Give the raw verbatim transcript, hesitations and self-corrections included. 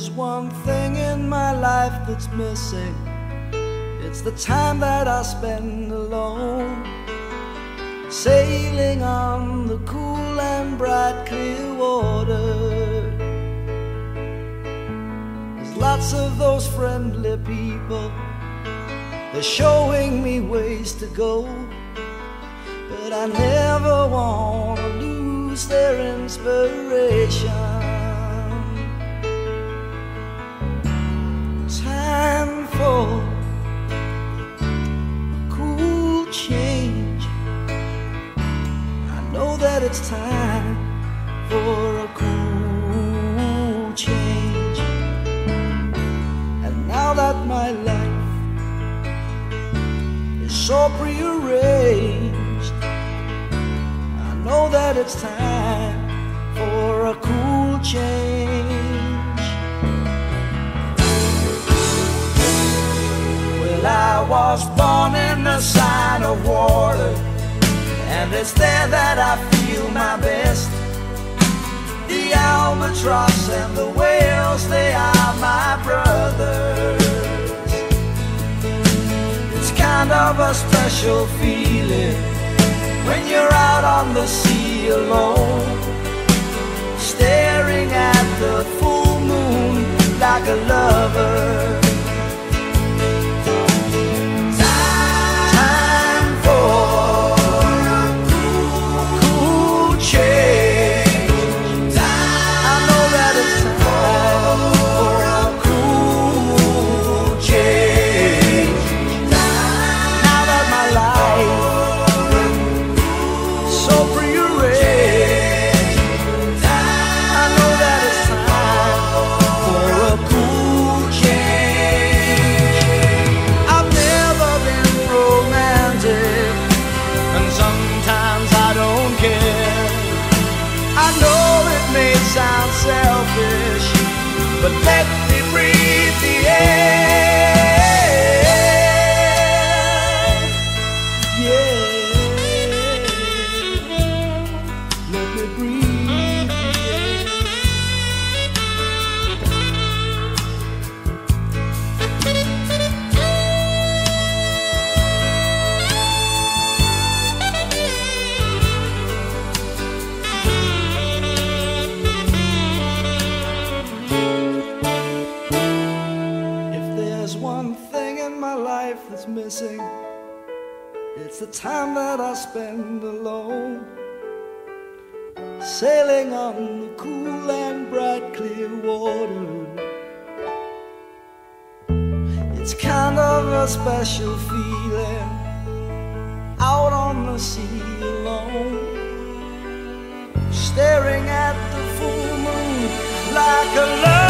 there's one thing in my life that's missing, it's the time that I spend alone, sailing on the cool and bright clear water. There's lots of those friendly people, they're showing me ways to go, but I never want to lose their inspiration. Time for a cool change. I know that it's time for a cool change. And now that my life is so prearranged, I know that it's time for a cool change. I was born in the sign of water, and it's there that I feel my best. The albatross and the whales, they are my brothers. It's kind of a special feeling when you're out on the sea alone, staring at the full moon like a lover. Sound selfish, but let me breathe the air. Yeah, let me breathe the one thing in my life that's missing, it's the time that I spend alone, sailing on the cool and bright clear water. It's kind of a special feeling out on the sea alone, staring at the full moon like a love.